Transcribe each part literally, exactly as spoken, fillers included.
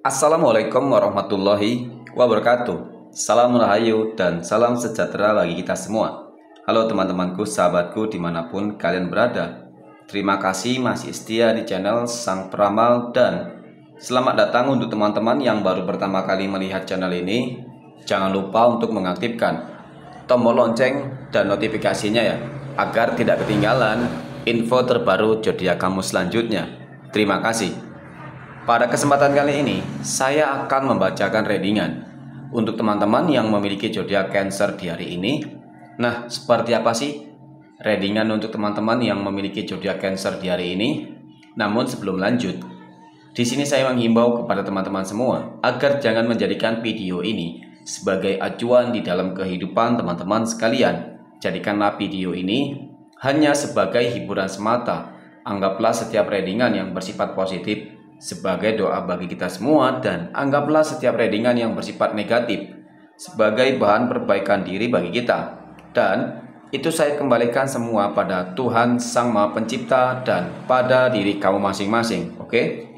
Assalamualaikum warahmatullahi wabarakatuh. Salam rahayu dan salam sejahtera bagi kita semua. Halo teman-temanku, sahabatku dimanapun kalian berada. Terima kasih masih setia di channel Sang Peramal, dan selamat datang untuk teman-teman yang baru pertama kali melihat channel ini. Jangan lupa untuk mengaktifkan tombol lonceng dan notifikasinya ya, agar tidak ketinggalan info terbaru zodiak kamu selanjutnya. Terima kasih. Pada kesempatan kali ini, saya akan membacakan readingan untuk teman-teman yang memiliki zodiak Cancer di hari ini. Nah, seperti apa sih readingan untuk teman-teman yang memiliki zodiak Cancer di hari ini? Namun sebelum lanjut, di sini saya menghimbau kepada teman-teman semua agar jangan menjadikan video ini sebagai acuan di dalam kehidupan teman-teman sekalian. Jadikanlah video ini hanya sebagai hiburan semata. Anggaplah setiap readingan yang bersifat positif sebagai doa bagi kita semua, dan anggaplah setiap readingan yang bersifat negatif sebagai bahan perbaikan diri bagi kita. Dan itu saya kembalikan semua pada Tuhan Sang Maha Pencipta dan pada diri kamu masing-masing. Oke?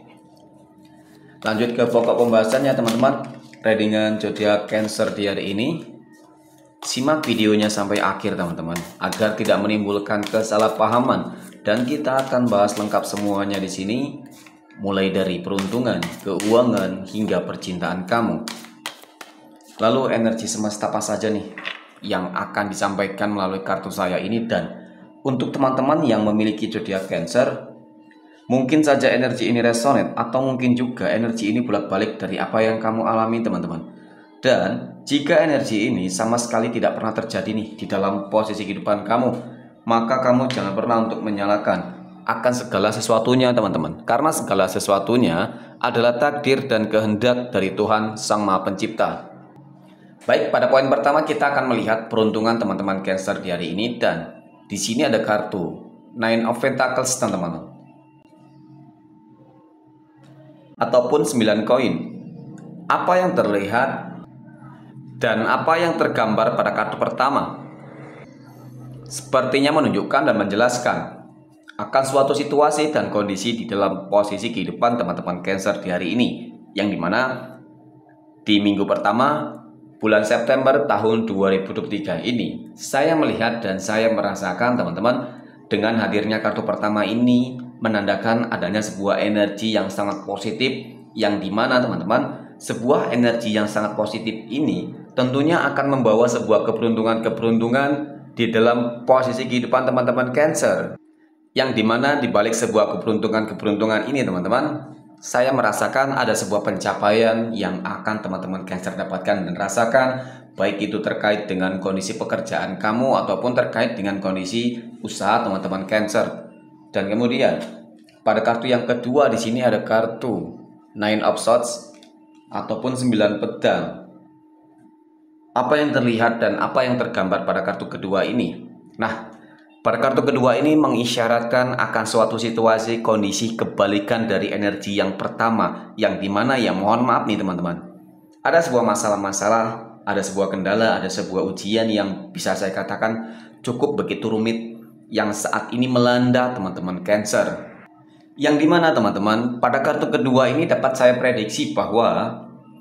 Lanjut ke pokok pembahasannya teman-teman. Readingan zodiak Cancer di hari ini. Simak videonya sampai akhir teman-teman, agar tidak menimbulkan kesalahpahaman, dan kita akan bahas lengkap semuanya di sini. Mulai dari peruntungan, keuangan, hingga percintaan kamu. Lalu energi semesta apa saja nih yang akan disampaikan melalui kartu saya ini? Dan untuk teman-teman yang memiliki zodiak Cancer, mungkin saja energi ini resonate, atau mungkin juga energi ini bolak-balik dari apa yang kamu alami teman-teman. Dan jika energi ini sama sekali tidak pernah terjadi nih di dalam posisi kehidupan kamu, maka kamu jangan pernah untuk menyalahkan akan segala sesuatunya teman-teman, karena segala sesuatunya adalah takdir dan kehendak dari Tuhan Sang Maha Pencipta. Baik, pada poin pertama kita akan melihat peruntungan teman-teman Cancer di hari ini, dan di sini ada kartu Nine of Pentacles teman-teman, ataupun sembilan koin. Apa yang terlihat dan apa yang tergambar pada kartu pertama sepertinya menunjukkan dan menjelaskan akan suatu situasi dan kondisi di dalam posisi kehidupan teman-teman Cancer di hari ini, yang dimana di minggu pertama bulan September tahun dua ribu dua puluh tiga ini saya melihat dan saya merasakan teman-teman, dengan hadirnya kartu pertama ini menandakan adanya sebuah energi yang sangat positif, yang dimana teman-teman sebuah energi yang sangat positif ini tentunya akan membawa sebuah keberuntungan-keberuntungan di dalam posisi kehidupan teman-teman Cancer. Yang dimana dibalik sebuah keberuntungan-keberuntungan ini teman-teman, saya merasakan ada sebuah pencapaian yang akan teman-teman Cancer dapatkan dan rasakan, baik itu terkait dengan kondisi pekerjaan kamu ataupun terkait dengan kondisi usaha teman-teman Cancer. Dan kemudian pada kartu yang kedua di sini ada kartu Nine of Swords ataupun sembilan pedang. Apa yang terlihat dan apa yang tergambar pada kartu kedua ini? Nah, pada kartu kedua ini mengisyaratkan akan suatu situasi kondisi kebalikan dari energi yang pertama, yang dimana ya mohon maaf nih teman-teman, ada sebuah masalah-masalah, ada sebuah kendala, ada sebuah ujian yang bisa saya katakan cukup begitu rumit yang saat ini melanda teman-teman Cancer. Yang dimana teman-teman pada kartu kedua ini dapat saya prediksi bahwa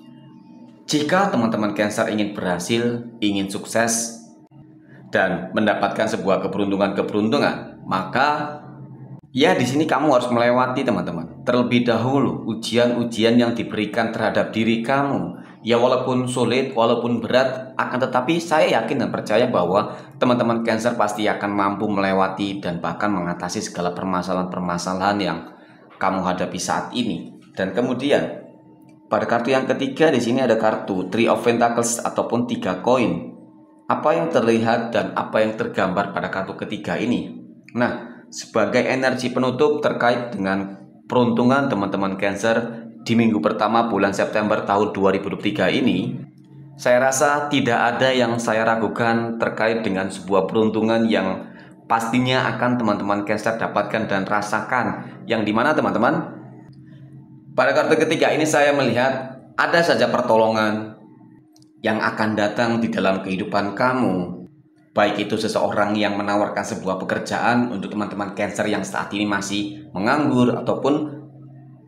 jika teman-teman Cancer ingin berhasil, ingin sukses, dan mendapatkan sebuah keberuntungan-keberuntungan, maka ya di sini kamu harus melewati teman-teman terlebih dahulu ujian-ujian yang diberikan terhadap diri kamu. Ya walaupun sulit, walaupun berat, akan tetapi saya yakin dan percaya bahwa teman-teman Cancer pasti akan mampu melewati dan bahkan mengatasi segala permasalahan-permasalahan yang kamu hadapi saat ini. Dan kemudian pada kartu yang ketiga di sini ada kartu Three of Pentacles ataupun tiga koin. Apa yang terlihat dan apa yang tergambar pada kartu ketiga ini? Nah, sebagai energi penutup terkait dengan peruntungan teman-teman Cancer di minggu pertama bulan September tahun dua ribu dua puluh tiga ini, saya rasa tidak ada yang saya ragukan terkait dengan sebuah peruntungan yang pastinya akan teman-teman Cancer dapatkan dan rasakan. Yang dimana teman-teman, pada kartu ketiga ini saya melihat ada saja pertolongan yang akan datang di dalam kehidupan kamu. Baik itu seseorang yang menawarkan sebuah pekerjaan untuk teman-teman Cancer yang saat ini masih menganggur, ataupun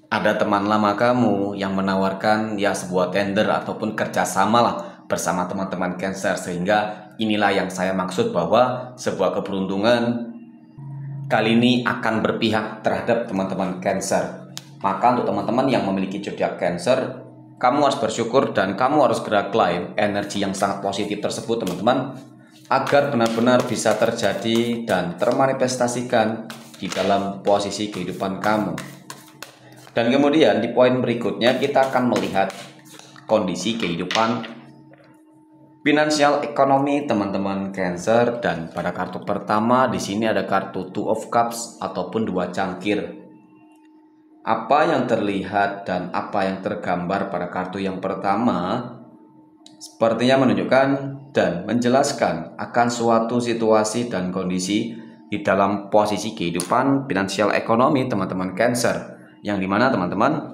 ada teman lama kamu yang menawarkan ya sebuah tender ataupun kerjasama lah bersama teman-teman Cancer, sehingga inilah yang saya maksud bahwa sebuah keberuntungan kali ini akan berpihak terhadap teman-teman Cancer. Maka untuk teman-teman yang memiliki zodiak Cancer, kamu harus bersyukur dan kamu harus gerak klaim energi yang sangat positif tersebut teman-teman, agar benar-benar bisa terjadi dan termanifestasikan di dalam posisi kehidupan kamu. Dan kemudian di poin berikutnya kita akan melihat kondisi kehidupan finansial ekonomi teman-teman Cancer, dan pada kartu pertama di sini ada kartu Two of Cups ataupun dua cangkir. Apa yang terlihat dan apa yang tergambar pada kartu yang pertama sepertinya menunjukkan dan menjelaskan akan suatu situasi dan kondisi di dalam posisi kehidupan finansial ekonomi teman-teman Cancer, yang dimana teman-teman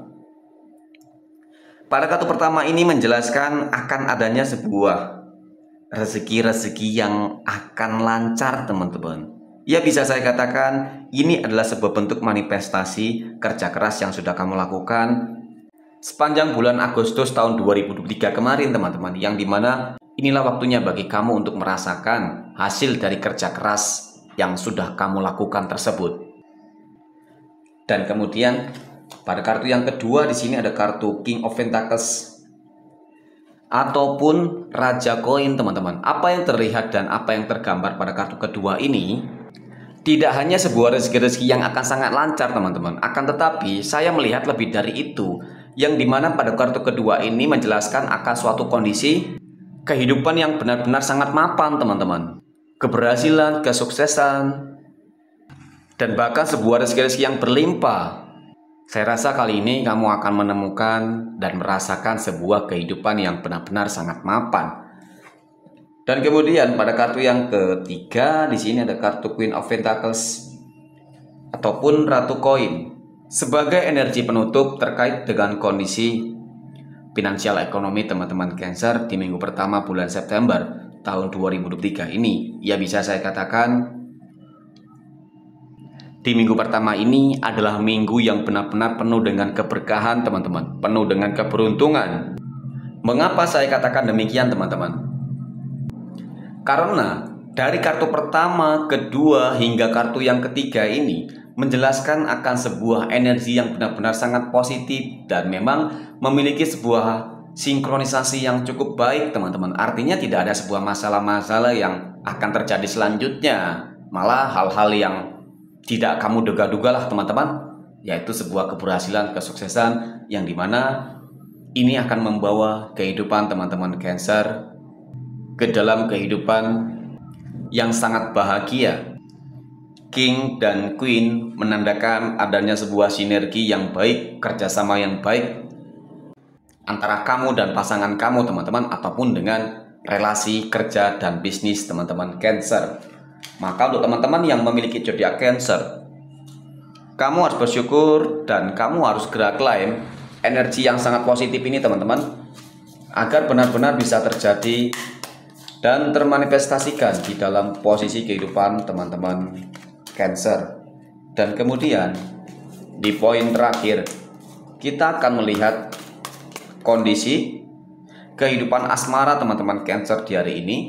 pada kartu pertama ini menjelaskan akan adanya sebuah rezeki-rezeki yang akan lancar teman-teman. Ya, bisa saya katakan ini adalah sebuah bentuk manifestasi kerja keras yang sudah kamu lakukan sepanjang bulan Agustus tahun dua ribu dua puluh tiga kemarin teman-teman, yang dimana inilah waktunya bagi kamu untuk merasakan hasil dari kerja keras yang sudah kamu lakukan tersebut. Dan kemudian pada kartu yang kedua di sini ada kartu King of Pentacles ataupun Raja Koin teman-teman. Apa yang terlihat dan apa yang tergambar pada kartu kedua ini tidak hanya sebuah rezeki-rezeki yang akan sangat lancar teman-teman, akan tetapi saya melihat lebih dari itu, yang dimana pada kartu kedua ini menjelaskan akan suatu kondisi kehidupan yang benar-benar sangat mapan teman-teman, keberhasilan, kesuksesan, dan bahkan sebuah rezeki-rezeki yang berlimpah. Saya rasa kali ini kamu akan menemukan dan merasakan sebuah kehidupan yang benar-benar sangat mapan. Dan kemudian pada kartu yang ketiga di sini ada kartu Queen of Pentacles ataupun Ratu Koin sebagai energi penutup terkait dengan kondisi finansial ekonomi teman-teman Cancer di minggu pertama bulan September tahun dua ribu dua puluh tiga ini. Ya, bisa saya katakan di minggu pertama ini adalah minggu yang benar-benar penuh dengan keberkahan teman-teman, penuh dengan keberuntungan. Mengapa saya katakan demikian teman-teman? Karena dari kartu pertama, kedua, hingga kartu yang ketiga ini menjelaskan akan sebuah energi yang benar-benar sangat positif dan memang memiliki sebuah sinkronisasi yang cukup baik teman-teman. Artinya tidak ada sebuah masalah-masalah yang akan terjadi selanjutnya, malah hal-hal yang tidak kamu duga-duga lah teman-teman, yaitu sebuah keberhasilan, kesuksesan yang dimana ini akan membawa kehidupan teman-teman Cancer ke dalam kehidupan yang sangat bahagia. King dan Queen menandakan adanya sebuah sinergi yang baik, kerjasama yang baik antara kamu dan pasangan kamu teman-teman, ataupun dengan relasi kerja dan bisnis teman-teman Cancer. Maka untuk teman-teman yang memiliki zodiak Cancer, kamu harus bersyukur dan kamu harus gerak klaim energi yang sangat positif ini teman-teman, agar benar-benar bisa terjadi dan termanifestasikan di dalam posisi kehidupan teman-teman Cancer. Dan kemudian di poin terakhir kita akan melihat kondisi kehidupan asmara teman-teman Cancer di hari ini.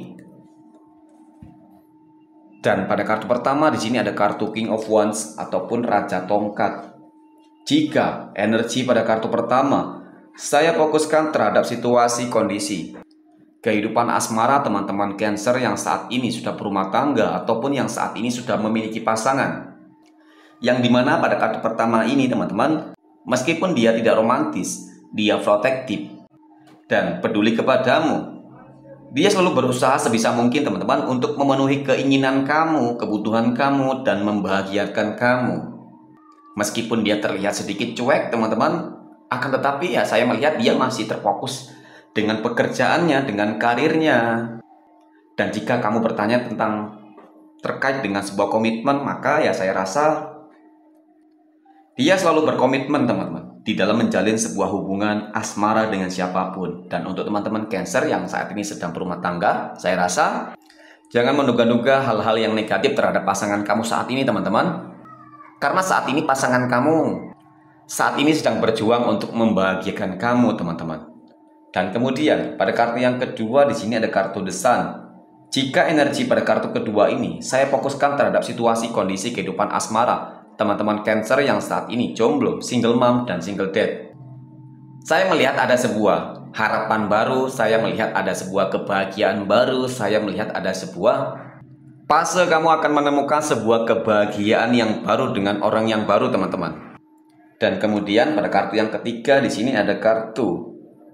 Dan pada kartu pertama di sini ada kartu King of Wands ataupun Raja Tongkat. Jika energi pada kartu pertama saya fokuskan terhadap situasi kondisi kehidupan asmara teman-teman Cancer yang saat ini sudah berumah tangga ataupun yang saat ini sudah memiliki pasangan, yang dimana pada kartu pertama ini teman-teman, meskipun dia tidak romantis, dia protektif dan peduli kepadamu. Dia selalu berusaha sebisa mungkin teman-teman untuk memenuhi keinginan kamu, kebutuhan kamu, dan membahagiakan kamu. Meskipun dia terlihat sedikit cuek teman-teman, akan tetapi ya saya melihat dia masih terfokus dengan pekerjaannya, dengan karirnya. Dan jika kamu bertanya tentang terkait dengan sebuah komitmen, maka ya saya rasa dia selalu berkomitmen teman-teman di dalam menjalin sebuah hubungan asmara dengan siapapun. Dan untuk teman-teman Cancer yang saat ini sedang berumah tangga, saya rasa jangan menduga-duga hal-hal yang negatif terhadap pasangan kamu saat ini teman-teman. Karena saat ini pasangan kamu saat ini sedang berjuang untuk membahagiakan kamu, teman-teman. Dan kemudian pada kartu yang kedua di sini ada kartu The Sun. Jika energi pada kartu kedua ini saya fokuskan terhadap situasi kondisi kehidupan asmara teman-teman Cancer yang saat ini jomblo, single mom, dan single dad. Saya melihat ada sebuah harapan baru, saya melihat ada sebuah kebahagiaan baru, saya melihat ada sebuah fase kamu akan menemukan sebuah kebahagiaan yang baru dengan orang yang baru, teman-teman. Dan kemudian pada kartu yang ketiga di sini ada kartu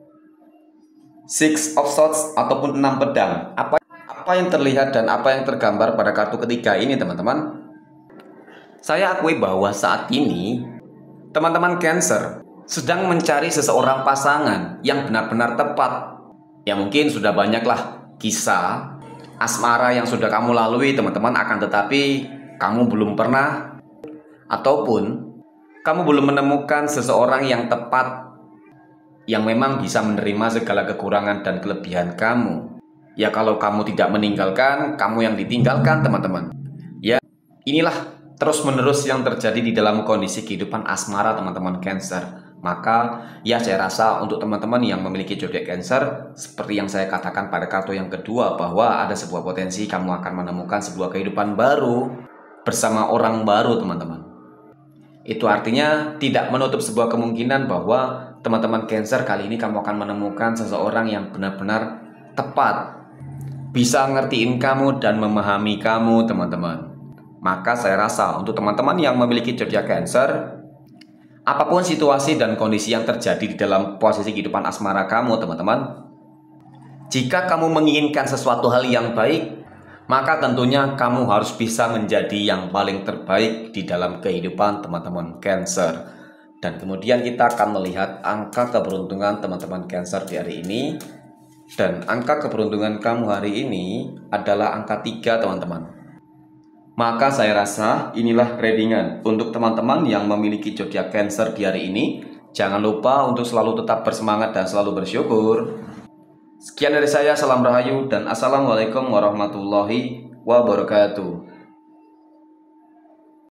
Six of Swords ataupun enam pedang. Apa apa yang terlihat dan apa yang tergambar pada kartu ketiga ini, teman-teman? Saya akui bahwa saat ini teman-teman Cancer sedang mencari seseorang pasangan yang benar-benar tepat. Ya mungkin sudah banyaklah kisah asmara yang sudah kamu lalui, teman-teman, akan tetapi kamu belum pernah ataupun kamu belum menemukan seseorang yang tepat yang memang bisa menerima segala kekurangan dan kelebihan kamu. Ya kalau kamu tidak meninggalkan, kamu yang ditinggalkan, teman-teman. Ya inilah terus-menerus yang terjadi di dalam kondisi kehidupan asmara teman-teman Cancer. Maka ya saya rasa untuk teman-teman yang memiliki zodiak Cancer, seperti yang saya katakan pada kartu yang kedua, bahwa ada sebuah potensi kamu akan menemukan sebuah kehidupan baru bersama orang baru, teman-teman. Itu artinya tidak menutup sebuah kemungkinan bahwa teman-teman Cancer kali ini kamu akan menemukan seseorang yang benar-benar tepat, bisa ngertiin kamu dan memahami kamu, teman-teman. Maka saya rasa untuk teman-teman yang memiliki zodiak Cancer, apapun situasi dan kondisi yang terjadi di dalam posisi kehidupan asmara kamu, teman-teman, jika kamu menginginkan sesuatu hal yang baik, maka tentunya kamu harus bisa menjadi yang paling terbaik di dalam kehidupan teman-teman Cancer. Dan kemudian kita akan melihat angka keberuntungan teman-teman Cancer di hari ini. Dan angka keberuntungan kamu hari ini adalah angka tiga, teman-teman. Maka saya rasa inilah readingan untuk teman-teman yang memiliki zodiak Cancer di hari ini. Jangan lupa untuk selalu tetap bersemangat dan selalu bersyukur. Sekian dari saya, salam rahayu dan assalamualaikum warahmatullahi wabarakatuh.